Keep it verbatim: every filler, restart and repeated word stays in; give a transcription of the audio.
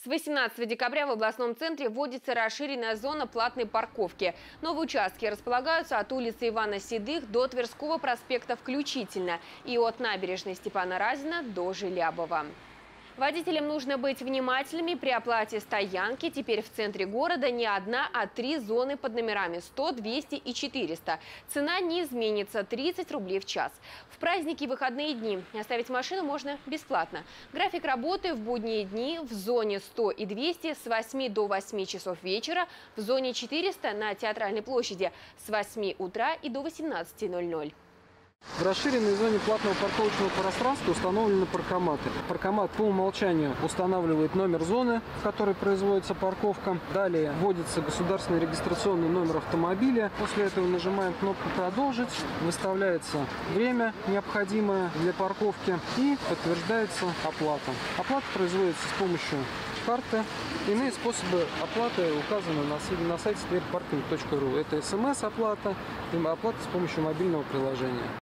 восемнадцатого декабря в областном центре вводится расширенная зона платной парковки. Новые участки располагаются от улицы Ивана Седых до Тверского проспекта включительно и от набережной Степана Разина до Желябова. Водителям нужно быть внимательными при оплате стоянки. Теперь в центре города не одна, а три зоны под номерами сто, двести и четыреста. Цена не изменится – тридцать рублей в час. В праздники и выходные дни оставить машину можно бесплатно. График работы в будние дни в зоне сто и двести с восьми до восьми часов вечера, в зоне четыреста на Театральной площади с восьми утра и до восемнадцати ноль-ноль. В расширенной зоне платного парковочного пространства установлены паркоматы. Паркомат по умолчанию устанавливает номер зоны, в которой производится парковка. Далее вводится государственный регистрационный номер автомобиля. После этого нажимаем кнопку «Продолжить». Выставляется время, необходимое для парковки, и подтверждается оплата. Оплата производится с помощью карты. Иные способы оплаты указаны на сайте сберпаркинг точка ру. Это смс-оплата и оплата с помощью мобильного приложения.